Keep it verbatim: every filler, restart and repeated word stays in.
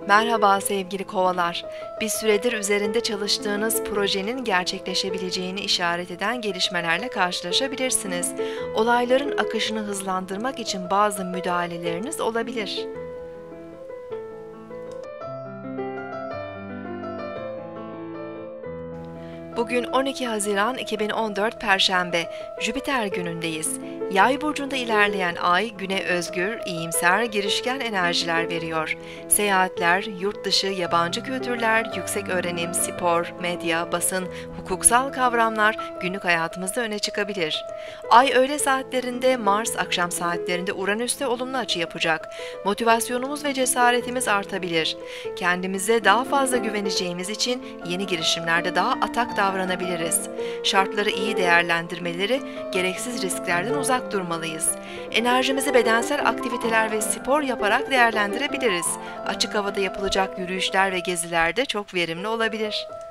Merhaba sevgili kovalar. Bir süredir üzerinde çalıştığınız projenin gerçekleşebileceğini işaret eden gelişmelerle karşılaşabilirsiniz. Olayların akışını hızlandırmak için bazı müdahaleleriniz olabilir. Bugün on iki Haziran iki bin on dört Perşembe, Jüpiter günündeyiz. Yay burcunda ilerleyen ay güne özgür, iyimser, girişken enerjiler veriyor. Seyahatler, yurt dışı, yabancı kültürler, yüksek öğrenim, spor, medya, basın, hukuksal kavramlar günlük hayatımızda öne çıkabilir. Ay öğle saatlerinde, Mars akşam saatlerinde Uranüs'te olumlu açı yapacak. Motivasyonumuz ve cesaretimiz artabilir. Kendimize daha fazla güveneceğimiz için yeni girişimlerde daha atak davranabiliriz. Şartları iyi değerlendirmeleri, gereksiz risklerden uzak durmalıyız. Enerjimizi bedensel aktiviteler ve spor yaparak değerlendirebiliriz. Açık havada yapılacak yürüyüşler ve geziler de çok verimli olabilir.